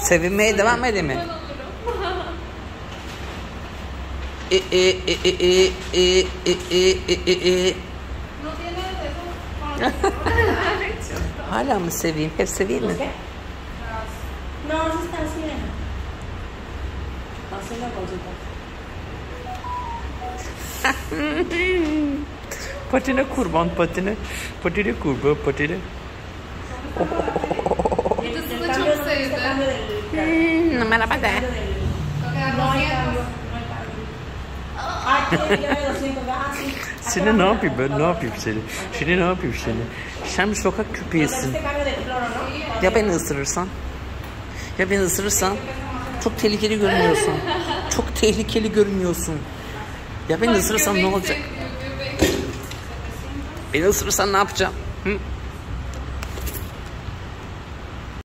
Sevinmeye devam edeyim mi? Hala mı seveyim? Hep seveyim mi? No, se está haciendo. Hace la cosita. Patine kurban patine. Patine kurban patine. Kızını çok sevdi. Merhaba de. No hay cambio, no hay cambio. Ah, tiene que haber 200. Ah, sí. Seni ne yapayım ben? Ne yapayım seni? Seni ne yapayım seni? Sen bir sokak köpeğisin. Este cambio de cloro, ¿no? Ya beni ısırırsan? Ya beni ısırırsan? Çok tehlikeli görünüyorsun. Çok tehlikeli görünüyorsun. Ya beni ısırırsan ne olacak? Beni ısırırsan ne yapacağım? Hı?